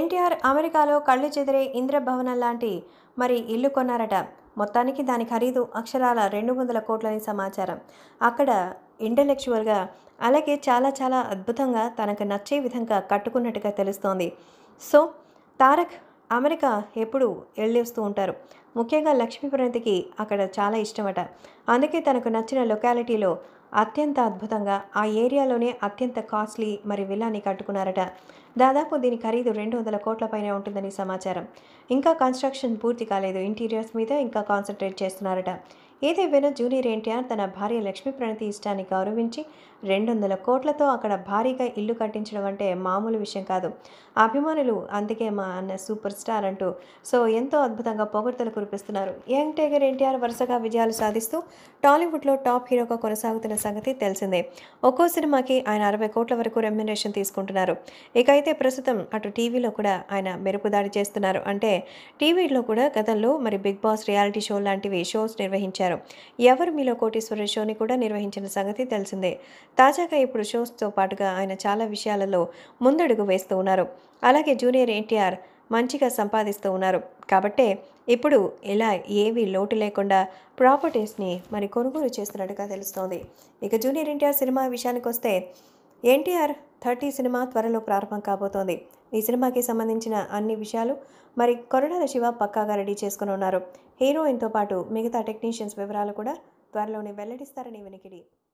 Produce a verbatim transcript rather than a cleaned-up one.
ఎన్టీఆర్ అమెరికాలో కళ్ళు చెదిరే ఇంద్రభవనం లాంటి మరి ఇల్లు కొన్నారట. మొత్తానికి దాని ఖరీదు అక్షరాల రెండు వందల కోట్లని సమాచారం. అక్కడ ఇంటలెక్చువల్గా అలాగే చాలా చాలా అద్భుతంగా తనకు నచ్చే విధంగా కట్టుకున్నట్టుగా తెలుస్తోంది. సో తారక్ అమెరికా ఎప్పుడు వెళ్ళొస్తూ ఉంటారు. ముఖ్యంగా లక్ష్మీపురంతికి అక్కడ చాలా ఇష్టమట. అందుకే తనకు నచ్చిన లొకాలిటీలో అత్యంత అద్భుతంగా ఆ ఏరియాలోనే అత్యంత కాస్ట్లీ మరి విల్లాని కట్టుకున్నారట. దాదాపు దీని ఖరీదు రెండు వందల కోట్ల పైన ఉంటుందని సమాచారం. ఇంకా కన్స్ట్రక్షన్ పూర్తి కాలేదు. ఇంటీరియర్స్ మీద ఇంకా కాన్సన్ట్రేట్ చేస్తున్నారట. ఏదేమైనా జూనియర్ ఎన్టీఆర్ తన భార్య లక్ష్మీప్రణతి ఇష్టాన్ని గౌరవించి రెండు వందల కోట్లతో అక్కడ భారీగా ఇల్లు కట్టించడం అంటే మామూలు విషయం కాదు. అభిమానులు అందుకే మా అన్న సూపర్ స్టార్ అంటూ సో ఎంతో అద్భుతంగా పొగడ్తలు కురిపిస్తున్నారు. యంగ్ టైగర్ ఎన్టీఆర్ వరుసగా విజయాలు సాధిస్తూ టాలీవుడ్లో టాప్ హీరోగా కొనసాగుతున్న సంగతి తెలిసిందే. ఒక్కో సినిమాకి ఆయన అరవై కోట్ల వరకు రెమ్యునరేషన్ తీసుకుంటున్నారు. ఇక అయితే ప్రస్తుతం అటు టీవీలో కూడా ఆయన మెరుపుదాడి చేస్తున్నారు. అంటే టీవీలో కూడా గతంలో మరి బిగ్ బాస్ రియాలిటీ షో లాంటివి షోస్ నిర్వహించారు. ఎవరు మీలో కోటీశ్వర షోని కూడా నిర్వహించిన సంగతి తెలిసిందే. తాజాగా ఇప్పుడు షోస్తో పాటుగా ఆయన చాలా విషయాలలో ముందడుగు వేస్తూ ఉన్నారు. అలాగే జూనియర్ ఎన్టీఆర్ మంచిగా సంపాదిస్తూ ఉన్నారు. కాబట్టే ఇప్పుడు ఇలా ఏవి లోటు లేకుండా ప్రాపర్టీస్ని మరి కొనుగోలు చేస్తున్నట్టుగా తెలుస్తోంది. ఇక జూనియర్ ఎన్టీఆర్ సినిమా విషయానికి వస్తే ఎన్టీఆర్ థర్టీ సినిమా త్వరలో ప్రారంభం కాబోతోంది. ఈ సినిమాకి సంబంధించిన అన్ని విషయాలు మరి కొరటాల శివ పక్కాగా రెడీ చేసుకుని ఉన్నారు. హీరోయిన్తో పాటు మిగతా టెక్నీషియన్స్ వివరాలు కూడా త్వరలోనే వెల్లడిస్తారని వినికిడి.